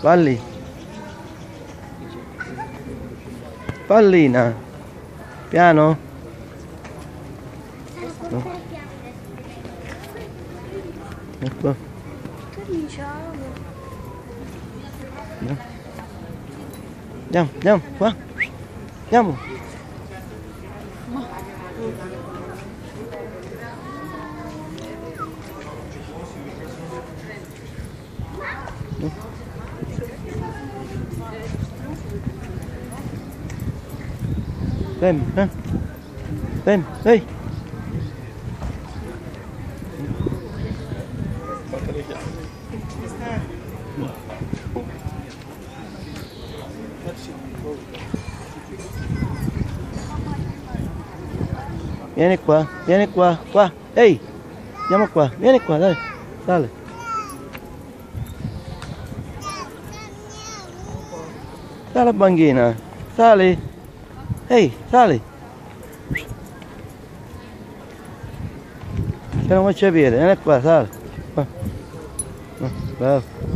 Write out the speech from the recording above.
Palli. Pallina. Piano. No. Ecco. Andiamo, andiamo, qua. Andiamo. Bem, bem, ehi. Vieni qua, qua, ehi, andiamo qua, vieni qua, dai, sale. Sale banchina, sali, ehi, sali. Che non vuoi capire, vieni qua, sale. Bravo.